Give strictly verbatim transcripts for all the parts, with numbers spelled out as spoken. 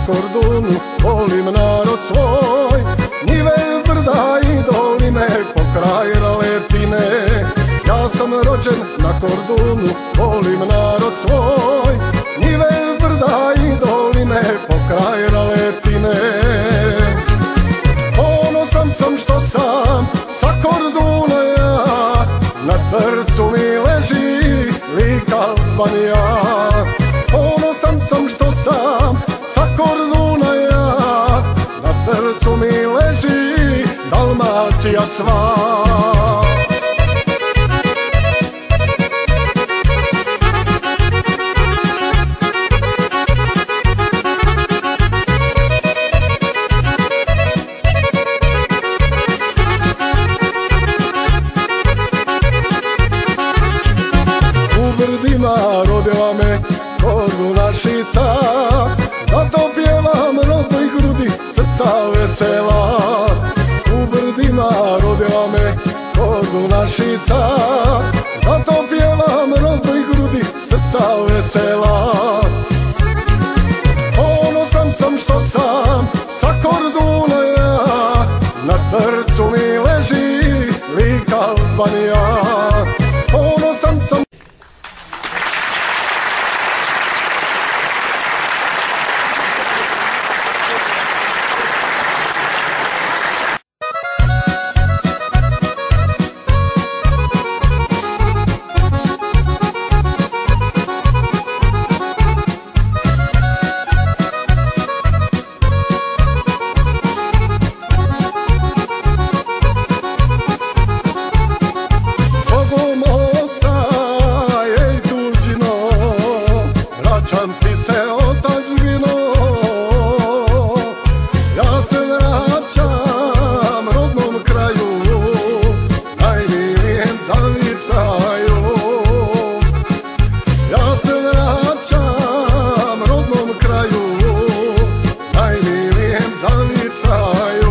Kordunu, volim narod svoj, njive, brda i doline, pokraj Raletine. Ja sam rođen na Kordunu, volim narod svoj, njive, brda i doline, pokraj Raletine. Ponosan sam što sam sa Korduna ja, na srcu mi leži Lika Albanija. Ponosan sam što sam sa Korduna ja, na srcu mi leži Dalmacija sva. U brdima rodila me Kordunašica, zato pjevam rodnoj grudi srca vesela. U brdima rodila me Kordunašica, zato pjevam rodnoj grudi srca vesela. Ponosan sam što sam sa Korduna ja, na srcu mi leži Lika Albanija. Ponosan sam. Vraćam ti se otačbino, ja se vraćam rodnom kraju, najmilijem zavičaju. Ja se vraćam rodnom kraju, najmilijem zavičaju.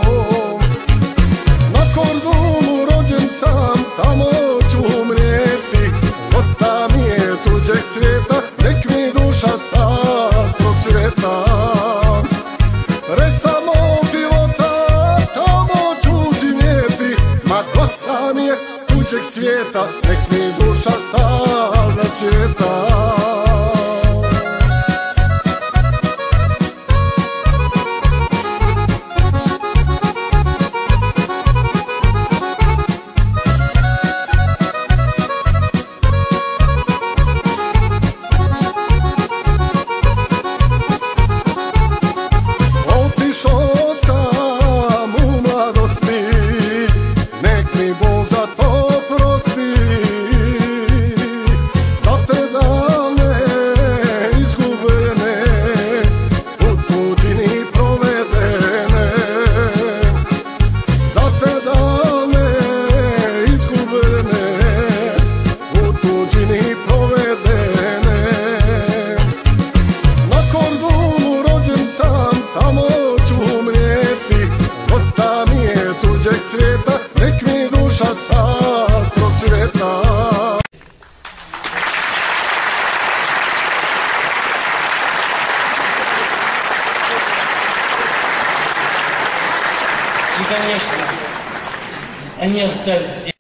Na Kordunu rođen sam, tamo ću umrijeti, dosta mi je tuđeg svijeta, nek mi duša sad procvjeta. Resta mog života, tamo ću živjeti, ma dosta mi je tuđeg svijeta, nek mi duša sada cvjeta. Svijeta, nek mi duša sad procvjeta. И, конечно, они остались здесь.